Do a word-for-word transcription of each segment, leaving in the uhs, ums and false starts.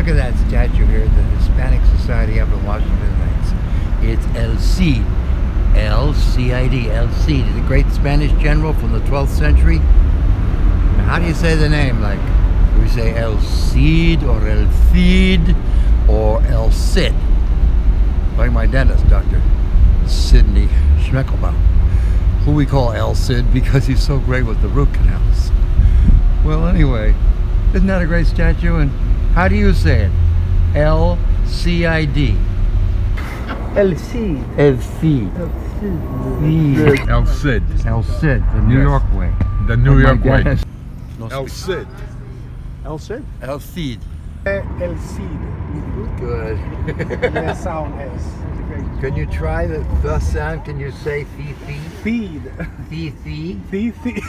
look at that statue here, the Hispanic Society up in Washington Heights. It's El Cid, L C I D, El Cid, the great Spanish general from the twelfth century. Now, how do you say the name? Like, do we say El Cid or El Cid or El Cid? Like my dentist, Doctor Sidney Schmeckelbaum, who we call El Cid because he's so great with the root canals. Well, anyway, isn't that a great statue? And how do you say it? L C I D. El Cid. El Cid. El El Cid. El Cid, the New Yes. York way. The New York way. El Cid. El Cid. El Cid. El Cid. Good. The sound has. Can you try the, the sound? Can you say fee fee? Feed. Fee fee? Feed. Feed.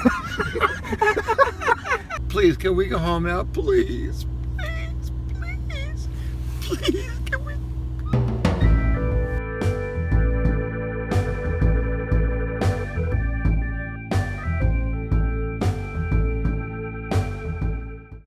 Please, can we go home now? Please. Please. Please. Please.